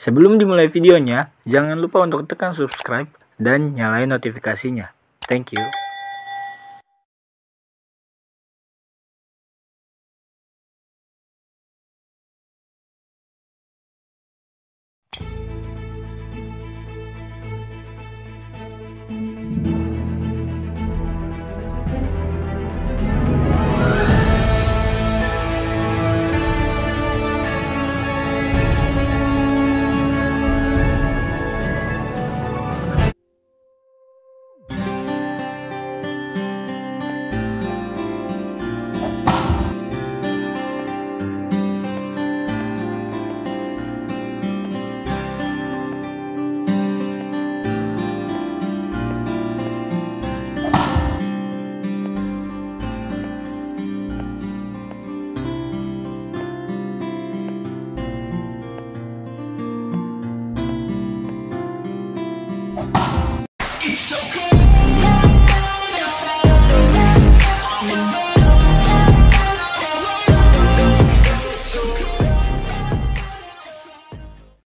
Sebelum dimulai videonya, jangan lupa untuk tekan subscribe dan nyalain notifikasinya. Thank you. It's so good.